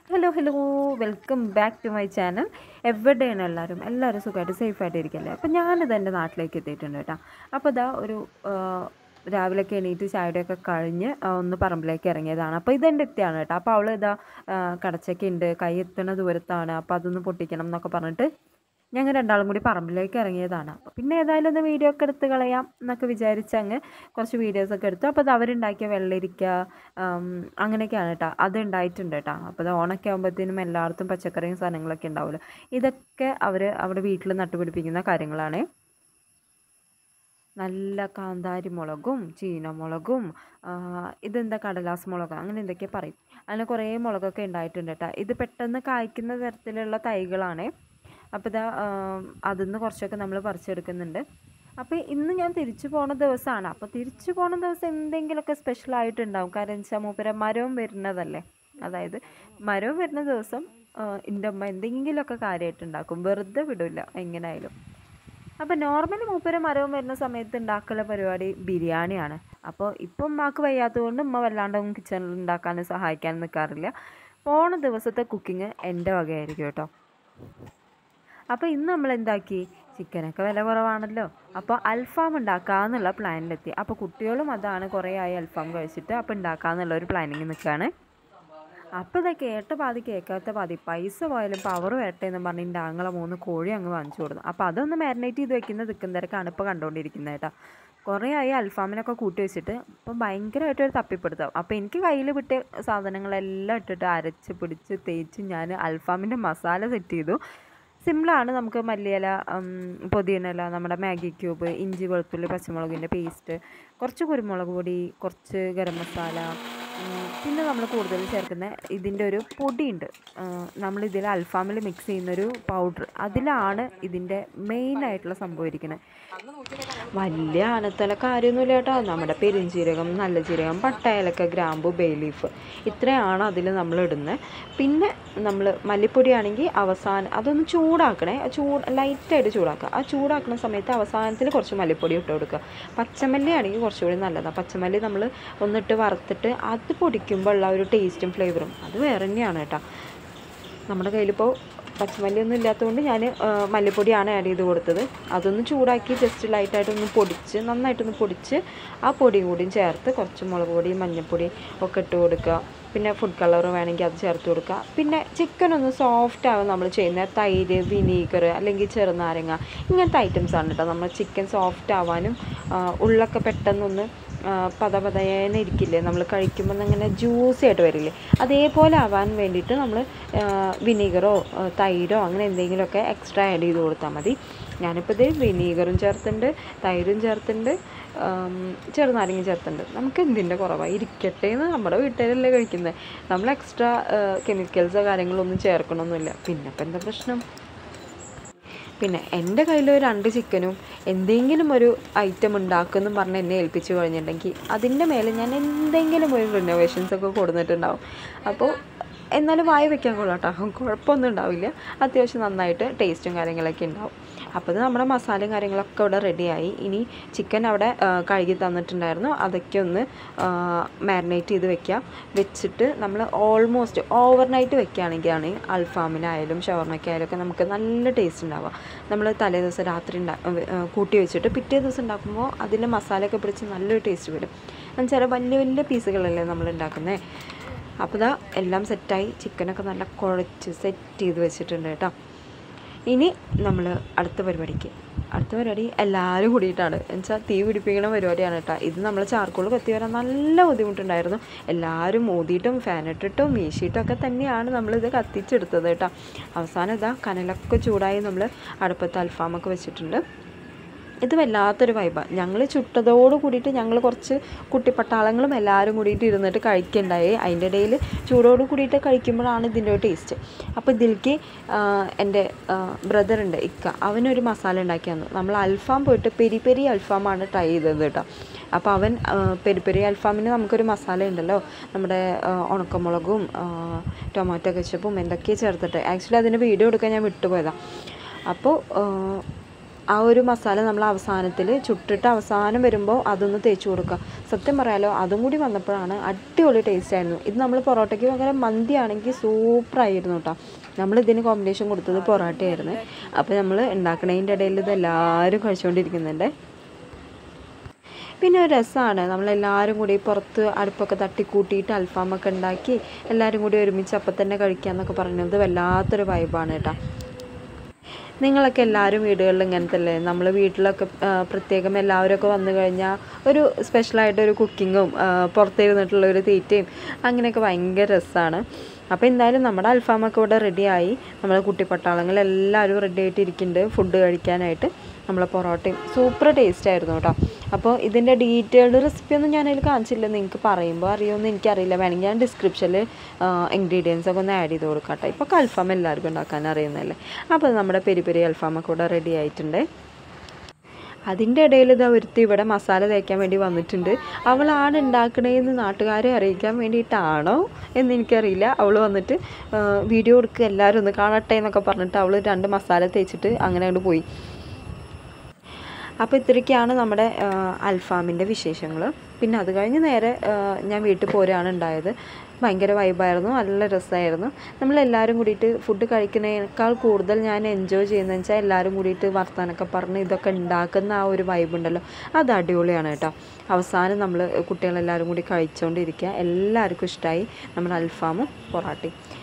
Hello hello welcome back to my channel. എവിടെയാണ് എല്ലാവരും സുഖമായിട്ട് സേഫായിട്ട് ഇരിക്കല്ലേ. അപ്പോൾ ഞാനിത് എൻ്റെ നാട്ടിലേക്ക് എത്തിയിട്ടുണ്ട് കേട്ടോ. അപ്പോൾ ഇതാ ഒരു രാവിലെയൊക്കെ എണീറ്റ് ചായയുടെയൊക്കെ കഴിഞ്ഞ് ഒന്ന് പറമ്പിലേക്ക് ഇറങ്ങിയതാണ്. അപ്പോൾ ഇതെൻ്റെ എത്തിയാണ് കേട്ടോ. അപ്പോൾ അവൾ ഇതാ കടച്ചൊക്കെ ഉണ്ട്, കൈ എത്തുന്ന ദൂരത്താണ്, അപ്പോൾ അതൊന്ന് പൊട്ടിക്കണം എന്നൊക്കെ പറഞ്ഞിട്ട് ഞങ്ങൾ രണ്ടാളും കൂടി പറമ്പിലേക്ക് ഇറങ്ങിയതാണ്. അപ്പോൾ പിന്നെ ഏതായാലും ഒന്ന് വീഡിയോ ഒക്കെ എടുത്ത് കളയാം എന്നൊക്കെ വിചാരിച്ച് അങ്ങ് കുറച്ച് വീഡിയോസൊക്കെ എടുത്തു. അപ്പോൾ അത് അവരുണ്ടാക്കിയ വെള്ളരിക്ക അങ്ങനെയൊക്കെയാണ് കേട്ടോ. അത് ഉണ്ടായിട്ടുണ്ട് കേട്ടോ. അപ്പോൾ അത് ഓണൊക്കെ ആകുമ്പോഴത്തേനും എല്ലായിടത്തും പച്ചക്കറിയും സാധനങ്ങളൊക്കെ ഉണ്ടാവുമല്ലോ. ഇതൊക്കെ അവർ അവിടെ വീട്ടിൽ നട്ടുപിടിപ്പിക്കുന്ന കാര്യങ്ങളാണ്. നല്ല കാന്താരി മുളകും ചീനമുളകും ഇതെന്താ കടലാസ് മുളക് അങ്ങനെ എന്തൊക്കെ പറയും. അങ്ങനെ കുറേ മുളകൊക്കെ ഉണ്ടായിട്ടുണ്ട് കേട്ടോ. ഇത് പെട്ടെന്ന് കായ്ക്കുന്ന തരത്തിലുള്ള തൈകളാണ്. അപ്പോൾ ഇതാ അതിൽ നിന്ന് കുറച്ചൊക്കെ നമ്മൾ പറിച്ചെടുക്കുന്നുണ്ട്. അപ്പോൾ ഇന്ന് ഞാൻ തിരിച്ചു പോണ ദിവസമാണ്. അപ്പോൾ തിരിച്ചു പോണ ദിവസം എന്തെങ്കിലുമൊക്കെ സ്പെഷ്യലായിട്ടുണ്ടാവും. കാരണം എന്ന് വെച്ചാൽ മൂപ്പര മരവും വരുന്നതല്ലേ. അതായത് മരവും വരുന്ന ദിവസം എൻ്റെ അമ്മ എന്തെങ്കിലുമൊക്കെ കാര്യമായിട്ടുണ്ടാക്കും, വെറുതെ വിടില്ല എങ്ങനെയായാലും. അപ്പോൾ നോർമലി മൂപ്പര മരവും വരുന്ന സമയത്ത് ഉണ്ടാക്കുന്ന പരിപാടി ബിരിയാണിയാണ്. അപ്പോൾ ഇപ്പം ഉമ്മാക്ക് വയ്യാത്തതുകൊണ്ട് ഉമ്മ വല്ലാണ്ടൊന്നും കിച്ചണിൽ ഉണ്ടാക്കാനും സഹായിക്കാനും നിൽക്കാറില്ല. പോണ ദിവസത്തെ കുക്കിങ് എൻ്റെ വകയായിരിക്കും കേട്ടോ. അപ്പോൾ ഇന്ന് നമ്മൾ എന്താക്കി, ചിക്കനൊക്കെ വില കുറവാണല്ലോ, അപ്പോൾ അൽഫാം ഉണ്ടാക്കാമെന്നുള്ള പ്ലാനിലെത്തി. അപ്പോൾ കുട്ടികളും അതാണ്, കുറേ ആയി അൽഫാം കഴിച്ചിട്ട്, അപ്പോൾ ഉണ്ടാക്കാമെന്നുള്ളൊരു പ്ലാനിങ് നിൽക്കുകയാണ്. അപ്പോൾ ഇതൊക്കെ കേട്ട പാതി കേൾക്കാത്ത പാതി, പൈസ പോയാലും പവർ വരട്ടെ എന്ന് പറഞ്ഞ് എൻ്റെ ആങ്ങളെ 3 കോഴി അങ്ങ് വാങ്ങിച്ചു കൊടുത്തു. അപ്പോൾ അതൊന്ന് മാരിനേറ്റ് ചെയ്ത് വെക്കുന്ന തിക്കും തിരക്കാണ് ഇപ്പോൾ കണ്ടുകൊണ്ടിരിക്കുന്നത് കേട്ടോ. കുറേ ആയി അൽഫാമിനൊക്കെ കൂട്ടി വെച്ചിട്ട് ഇപ്പം ഭയങ്കരമായിട്ടൊരു തപ്പിപ്പെടുത്താം. അപ്പോൾ എനിക്ക് കയ്യിൽ വിട്ട സാധനങ്ങളെല്ലാം ഇട്ടിട്ട് അരച്ച് പിടിച്ച് തേച്ച് ഞാൻ അൽഫാമിൻ്റെ മസാല സെറ്റ് ചെയ്തു. സിമ്പിളാണ്. നമുക്ക് മല്ലിയില, പുതിനയില, നമ്മുടെ മാഗി ക്യൂബ്, ഇഞ്ചി വെളുത്തുള്ളി പച്ചമുളകിൻ്റെ പേസ്റ്റ്, കുറച്ച് കുരുമുളക് പൊടി, കുറച്ച് ഗരം മസാല, പിന്നെ നമ്മൾ കൂടുതൽ ചേർക്കുന്ന ഇതിൻ്റെ ഒരു പൊടിയുണ്ട്. നമ്മളിതിൽ അൽഫാമിൽ മിക്സ് ചെയ്യുന്നൊരു പൗഡർ, അതിലാണ് ഇതിൻ്റെ മെയിനായിട്ടുള്ള സംഭവം ഇരിക്കുന്നത്. വലിയ ആനത്തല കാര്യമൊന്നുമില്ല കേട്ടോ. നമ്മുടെ പെരുംജീരകം, നല്ല ജീരകം, പട്ട, ഏലക്ക, ഗ്രാമ്പു, ബേ ലീഫ്, ഇത്രയാണ് അതിൽ നമ്മൾ ഇടുന്നത്. പിന്നെ നമ്മൾ മല്ലിപ്പൊടിയാണെങ്കിൽ അവസാനം അതൊന്ന് ചൂടാക്കണേ, ലൈറ്റായിട്ട് ചൂടാക്കുക. ആ ചൂടാക്കുന്ന സമയത്ത് അവസാനത്തിൽ കുറച്ച് മല്ലിപ്പൊടി ഇട്ട് കൊടുക്കുക. പച്ചമല്ലി ആണെങ്കിൽ കുറച്ചുകൂടി നല്ലതാണ്. പച്ചമല്ലി നമ്മൾ ഒന്നിട്ട് വറുത്തിട്ട് അത് പൊടിക്കുമ്പോൾ ഉള്ള ഒരു ടേസ്റ്റും ഫ്ലേവറും അത് വേറെ തന്നെയാണ് കേട്ടോ. നമ്മുടെ കയ്യിലിപ്പോൾ പച്ചമല്ലിയൊന്നും ഇല്ലാത്തതുകൊണ്ട് ഞാൻ മല്ലിപ്പൊടിയാണ് ആഡ് ചെയ്ത് കൊടുത്തത്. അതൊന്ന് ചൂടാക്കി ജസ്റ്റ് ലൈറ്റായിട്ടൊന്ന് പൊടിച്ച്, നന്നായിട്ടൊന്ന് പൊടിച്ച് ആ പൊടി കൂടിയും ചേർത്ത് കുറച്ച് മുളക് പൊടി, മഞ്ഞൾപ്പൊടി ഒക്കെ ഇട്ട് കൊടുക്കുക. പിന്നെ ഫുഡ് കളർ വേണമെങ്കിൽ അത് ചേർത്ത് കൊടുക്കുക. പിന്നെ ചിക്കൻ ഒന്ന് സോഫ്റ്റ് ആവും നമ്മൾ ചെയ്യുന്ന തൈര്, വിനീഗർ അല്ലെങ്കിൽ ചെറുനാരങ്ങ, ഇങ്ങനത്തെ ഐറ്റംസാണ് കേട്ടോ. നമ്മൾ ചിക്കൻ സോഫ്റ്റ് ആവാനും ഉള്ളൊക്കെ പെട്ടെന്നൊന്ന് പതപതയേനെ ഇരിക്കില്ലേ, നമ്മൾ കഴിക്കുമ്പോൾ അങ്ങനെ ജ്യൂസി ആയിട്ട് വരില്ലേ, അതേപോലെ ആവാൻ വേണ്ടിയിട്ട് നമ്മൾ വിനീഗറോ തൈരോ അങ്ങനെ എന്തെങ്കിലുമൊക്കെ എക്സ്ട്രാ ആഡ് ചെയ്ത് കൊടുത്താൽ മതി. ഞാനിപ്പോൾ ഇത് വിനീഗറും ചേർത്തിട്ടുണ്ട്, തൈരും ചേർത്തിട്ടുണ്ട്, ചെറുനാരങ്ങ ചേർത്തിട്ടുണ്ട്. നമുക്ക് എന്തിൻ്റെ കുറവാണ്, ഇരിക്കട്ടെ എന്ന് നമ്മുടെ വീട്ടുകാരല്ലേ കഴിക്കുന്നത്. നമ്മൾ എക്സ്ട്രാ കെമിക്കൽസോ കാര്യങ്ങളോ ഒന്നും ചേർക്കണമൊന്നുമില്ല. പിന്നെ ഇപ്പം എന്താ പ്രശ്നം. പിന്നെ എൻ്റെ കയ്യിൽ 2 ചിക്കനും എന്തെങ്കിലും ഒരു ഐറ്റം ഉണ്ടാക്കുമെന്നും പറഞ്ഞ് എന്നെ ഏൽപ്പിച്ച് കഴിഞ്ഞിട്ടുണ്ടെങ്കിൽ അതിൻ്റെ മേലെ ഞാൻ എന്തെങ്കിലും ഒരു റിനോവേഷൻസൊക്കെ കൊടുത്തിട്ടുണ്ടാവും. അപ്പോൾ എന്നാലും വായ വെക്കാൻ കൊള്ളാം കേട്ടോ, കുഴപ്പമൊന്നും ഉണ്ടാവില്ല. അത്യാവശ്യം നന്നായിട്ട് ടേസ്റ്റും കാര്യങ്ങളൊക്കെ ഉണ്ടാവും. അപ്പോൾ ഇത് നമ്മുടെ മസാലയും കാര്യങ്ങളൊക്കെ ഇവിടെ റെഡിയായി. ഇനി ചിക്കൻ അവിടെ കഴുകി തന്നിട്ടുണ്ടായിരുന്നു, അതൊക്കെ ഒന്ന് മാരിനേറ്റ് ചെയ്ത് വെച്ചിട്ട് നമ്മൾ ഓൾമോസ്റ്റ് ഓവർനൈറ്റ് വെക്കുകയാണെങ്കിലാണ് അൽഫാമിനായാലും ഷവർമയ്ക്കായാലും ഒക്കെ നമുക്ക് നല്ല ടേസ്റ്റ് ഉണ്ടാവുക. നമ്മൾ തലേ ദിവസം രാത്രി കൂട്ടി വെച്ചിട്ട് പിറ്റേ ദിവസം ഉണ്ടാക്കുമ്പോൾ അതിൽ മസാലയൊക്കെ പിടിച്ച് നല്ലൊരു ടേസ്റ്റ് വരും. എന്നുവെച്ചാൽ വലിയ വലിയ പീസുകളല്ലേ നമ്മൾ ഉണ്ടാക്കുന്നത്. അപ്പോൾ ഇതാ എല്ലാം സെറ്റായി, ചിക്കനൊക്കെ നല്ല കുഴച്ച് സെറ്റ് ചെയ്ത് വെച്ചിട്ടുണ്ട് കേട്ടോ. ഇനി നമ്മൾ അടുത്ത പരിപാടി എല്ലാവരും കൂടിയിട്ടാണ്, എന്നുവെച്ചാൽ തീ പിടിപ്പിക്കുന്ന പരിപാടിയാണ് കേട്ടോ. ഇത് നമ്മൾ ചാർക്കോൾ കത്തി വരാൻ നല്ല ബുദ്ധിമുട്ടുണ്ടായിരുന്നു. എല്ലാവരും ഊതിയിട്ടും ഫാനിട്ടിട്ടും വീശിയിട്ടും ഒക്കെ തന്നെയാണ് നമ്മളിത് കത്തിച്ചെടുത്തത് കേട്ടോ. അവസാനം ഇതാ കനലൊക്കെ ചൂടായി നമ്മൾ അടുപ്പത്ത് അൽഫാമൊക്കെ വെച്ചിട്ടുണ്ട്. ഇത് വല്ലാത്തൊരു വൈബാണ്. ഞങ്ങൾ ചുട്ടതോട് കൂടിയിട്ട് ഞങ്ങൾ കുറച്ച് കുട്ടിപ്പട്ടാളങ്ങളും എല്ലാവരും കൂടിയിട്ട് ഇരുന്നിട്ട് കഴിക്കുന്നുണ്ടായി. അതിൻ്റെ ഇടയിൽ ചൂടോട് കൂടിയിട്ട് കഴിക്കുമ്പോഴാണ് ഇതിൻ്റെ ഒരു ടേസ്റ്റ്. അപ്പോൾ ഇതിലേക്ക് എൻ്റെ ബ്രദറുണ്ട്, ഇക്ക, അവനൊരു മസാല ഉണ്ടാക്കി തന്നു. നമ്മൾ അൽഫാം പോയിട്ട് പെരി പെരി അൽഫാമാണ് ട്രൈ ചെയ്തത് കേട്ടോ. അപ്പോൾ അവൻ പെരി പെരി അൽഫാമിന് നമുക്കൊരു മസാല ഉണ്ടല്ലോ, നമ്മുടെ ഉണക്കമുളകും ടൊമാറ്റോ കെച്ചപ്പും എന്തൊക്കെയാണ് ചേർത്തിട്ട്, ആക്ച്വലി അതിന് വീഡിയോ എടുക്കാൻ ഞാൻ വിട്ടുപോയതാണ്. അപ്പോൾ ആ ഒരു മസാല നമ്മൾ അവസാനത്തിൽ ചുട്ടിട്ട് അവസാനം വരുമ്പോൾ അതൊന്ന് തേച്ച് കൊടുക്കുക. സത്യം പറയാലോ അതും കൂടി വന്നപ്പോഴാണ് അടിപൊളി ടേസ്റ്റ് ആയിരുന്നു. ഇത് നമ്മൾ പൊറോട്ടയ്ക്ക് പകരം മന്തി ആണെങ്കിൽ സൂപ്പറായിരുന്നു കേട്ടോ. നമ്മളിതിന് കോമ്പിനേഷൻ കൊടുത്തത് പൊറോട്ടയായിരുന്നു. അപ്പോൾ നമ്മൾ ഉണ്ടാക്കണതിൻ്റെ ഇടയിൽ ഇത് എല്ലാവരും കഴിച്ചുകൊണ്ടിരിക്കുന്നുണ്ട്. പിന്നെ ഒരു രസമാണ് നമ്മളെല്ലാവരും കൂടി പുറത്ത് അടുപ്പൊക്കെ തട്ടിക്കൂട്ടിയിട്ട് അൽഫാമൊക്കെ ഉണ്ടാക്കി എല്ലാവരും കൂടി ഒരുമിച്ച് അപ്പം തന്നെ കഴിക്കുക എന്നൊക്കെ പറയുന്നത് വല്ലാത്തൊരു വൈബാണ് കേട്ടോ. നിങ്ങളൊക്കെ എല്ലാവരും വീടുകളിൽ ഇങ്ങനത്തെ അല്ലേ? നമ്മൾ വീട്ടിലൊക്കെ പ്രത്യേകം എല്ലാവരൊക്കെ വന്നു കഴിഞ്ഞാൽ ഒരു സ്പെഷ്യലായിട്ടൊരു കുക്കിങ്ങും പുറത്തിരുന്നിട്ടുള്ളൊരു തീറ്റയും അങ്ങനെയൊക്കെ ഭയങ്കര രസമാണ്. അപ്പോൾ എന്തായാലും നമ്മുടെ അൽഫാമൊക്കെ ഇവിടെ റെഡിയായി. നമ്മുടെ കുട്ടിപ്പട്ടാളങ്ങളെല്ലാവരും റെഡി ആയിട്ട് ഇരിക്കുന്നുണ്ട് ഫുഡ് കഴിക്കാനായിട്ട്. നമ്മളെ പൊറോട്ടയും സൂപ്പർ ടേസ്റ്റ് ആയിരുന്നു കേട്ടോ. അപ്പോൾ ഇതിൻ്റെ ഡീറ്റെയിൽഡ് റെസിപ്പിയൊന്നും ഞാനതിൽ കാണിച്ചില്ല. നിങ്ങൾക്ക് പറയുമ്പോൾ അറിയുമെന്ന് എനിക്കറിയില്ല. വേണമെങ്കിൽ ഞാൻ ഡിസ്ക്രിപ്ഷനിൽ ഇൻഗ്രീഡിയൻസ് ഒക്കെ ഒന്ന് ആഡ് ചെയ്ത് കൊടുക്കാം കേട്ടോ. ഇപ്പോൾ അൽഫാം എല്ലാവർക്കും ഉണ്ടാക്കാൻ അറിയുന്നതല്ലേ. അപ്പോൾ നമ്മുടെ പെരി പെരി അൽഫാമൊക്കെ ഇവിടെ റെഡി ആയിട്ടുണ്ട്. അതിൻ്റെ ഇടയിൽ ഇതാ ഒരുത്തി ഇവിടെ മസാല തേക്കാൻ വേണ്ടി വന്നിട്ടുണ്ട്. അവളാണ് ഉണ്ടാക്കണതെന്ന് നാട്ടുകാരെ അറിയിക്കാൻ വേണ്ടിയിട്ടാണോ എന്നെനിക്കറിയില്ല. അവൾ വന്നിട്ട് വീഡിയോ എടുക്കുക എല്ലാവരും ഒന്ന് കാണട്ടെ എന്നൊക്കെ പറഞ്ഞിട്ട് അവൾ 2 മസാല തേച്ചിട്ട് അങ്ങനെ അങ്ങോട്ട് പോയി. അപ്പോൾ ഇത്രയൊക്കെയാണ് നമ്മുടെ അൽഫാമിൻ്റെ വിശേഷങ്ങൾ. പിന്നെ അത് കഴിഞ്ഞ് നേരെ ഞാൻ വീട്ടിൽ പോരുകയാണ് ഉണ്ടായത്. ഭയങ്കര വൈബായിരുന്നു, നല്ല രസമായിരുന്നു. നമ്മളെല്ലാവരും കൂടിയിട്ട് ഫുഡ് കഴിക്കുന്നതിനേക്കാൾ കൂടുതൽ ഞാൻ എൻജോയ് ചെയ്യുന്നതെന്ന് വെച്ചാൽ എല്ലാവരും കൂടിയിട്ട് വർത്താനൊക്കെ പറഞ്ഞ് ഇതൊക്കെ ഉണ്ടാക്കുന്ന ആ ഒരു വൈബുണ്ടല്ലോ, അത് അടിപൊളിയാണ് കേട്ടോ. അവസാനം നമ്മൾ കുട്ടികളെല്ലാവരും കൂടി കഴിച്ചുകൊണ്ടിരിക്കുക. എല്ലാവർക്കും ഇഷ്ടമായി നമ്മുടെ അൽഫാമും പൊറാട്ടയും.